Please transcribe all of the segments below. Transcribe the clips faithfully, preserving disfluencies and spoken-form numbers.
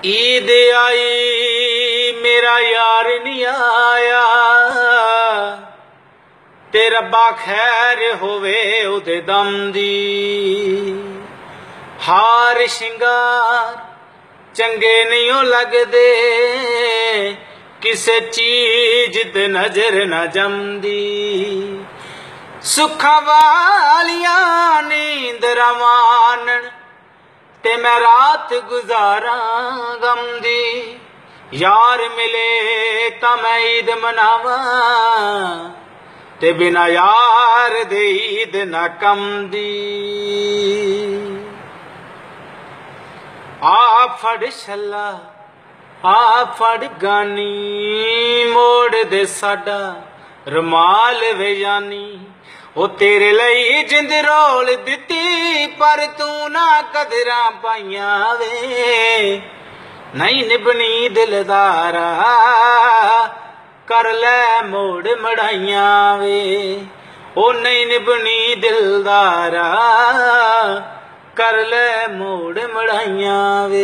ईद आई मेरा यार नहीं आया, ते रब्बा खैर होवे उदे दम दी। हार शिंगार चंगे नहीं लगदे, किसे चीज ते नजर न जमदी। सुखा वालिया नींद रवानन, ते मैं रात गुजारा गम दी। यार मिले तां मैं ईद मनावा, ते बिना यार दे ईद ना कम दी। आ फड़ छल्ला आ फड़ गानी, मोड़ दे साडा रुमाल वे जानी। ओ तेरे लई जिंद रोल दिती, पर तू ना कदरां पाइयां वे। नहीं निभनी दिलदारा, कर लै मोड़ मड़ाइयां वे। ओ नहीं निभनी दिलदारा, कर लै मोड़ मड़ाइयां वे।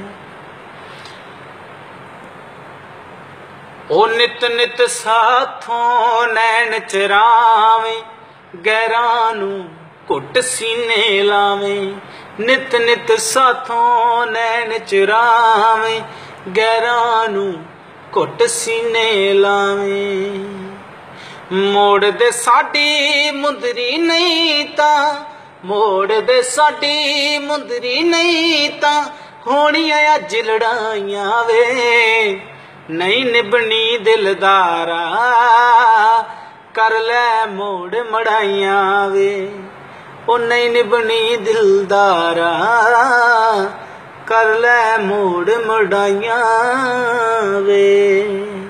ओ नित नित साथों नैन चरावे, गैरां नूं घुट सीने लावें। नित नित साथों नैन चुरावें, गैरां नूं घुट सीने लावें। मोड़ दे साडी मुंदरी नहीं तां, मोड़ दे साडी मुंदरी नहीं तां, होणियां अज लड़ाइयां वे। नहीं निभनी दिलदारा, कर लै मोड़ मड़ाइयां वे। ओ नहीं निभनी दिलदारा, कर लै मोड़ मड़ाइयां वे।